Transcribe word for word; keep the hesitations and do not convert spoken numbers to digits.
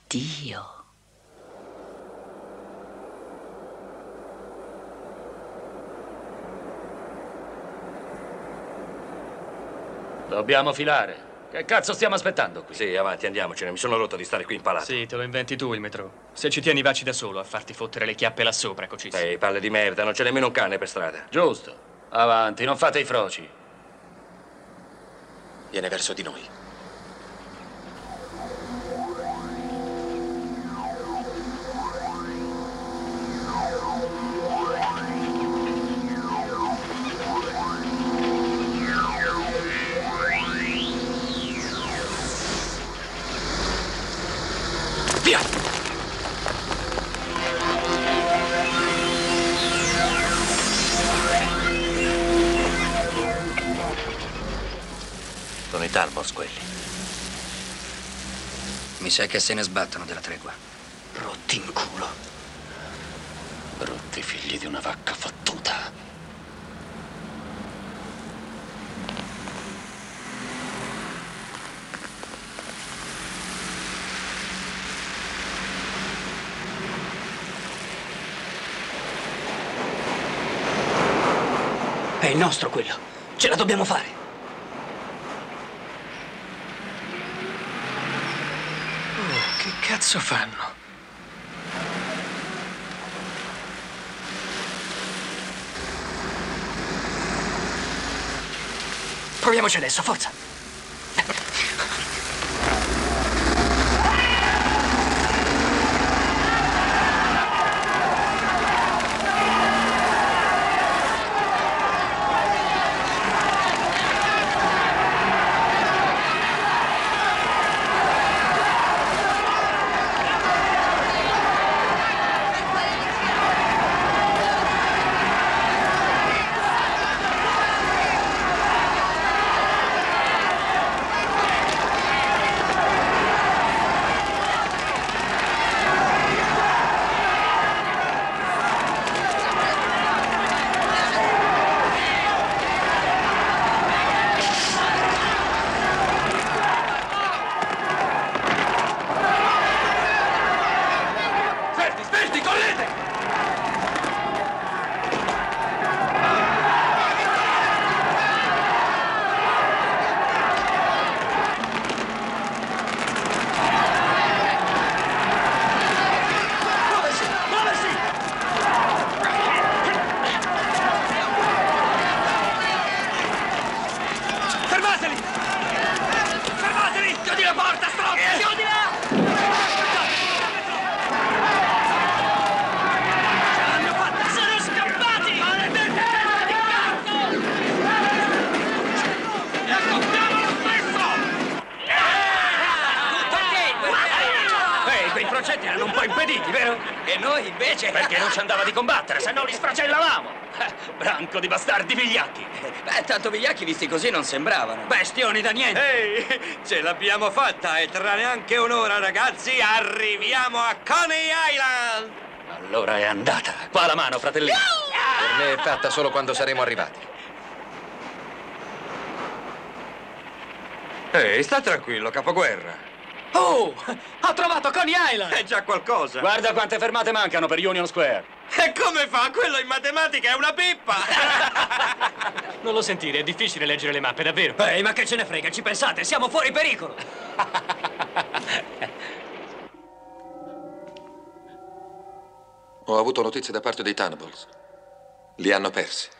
Dio. Dobbiamo filare. Che cazzo stiamo aspettando qui? Sì, avanti, andiamocene. Mi sono rotto di stare qui impalato. Sì, te lo inventi tu il metro. Se ci tieni, vacci da solo a farti fottere le chiappe là sopra, cocissimo. Ehi, palle di merda, non c'è nemmeno un cane per strada. Giusto. Avanti, non fate i froci. Viene verso di noi. Via! Sono i Talbot quelli. Mi sa che se ne sbattono della tregua. Rotti in culo. Brutti figli di una vacca fottuta. È il nostro quello. Ce la dobbiamo fare. Oh, che cazzo fanno? Proviamoci adesso, forza. Erano un po' impediti, vero? E noi invece... Perché non ci andava di combattere, se no li sfracellavamo! Branco di bastardi vigliacchi! Beh, tanto vigliacchi visti così non sembravano. Bestioni da niente! Ehi, ce l'abbiamo fatta e tra neanche un'ora, ragazzi, arriviamo a Coney Island! Allora è andata. Qua la mano, fratellino. Per me è fatta solo quando saremo arrivati. Ehi, sta tranquillo, capoguerra. Oh, ho trovato Coney Island! È già qualcosa. Guarda quante fermate mancano per Union Square. E come fa? Quello in matematica è una pippa! Non lo sentire, è difficile leggere le mappe, davvero. Ehi, ma che ce ne frega, ci pensate? Siamo fuori pericolo! Ho avuto notizie da parte dei Tunnels. Li hanno persi.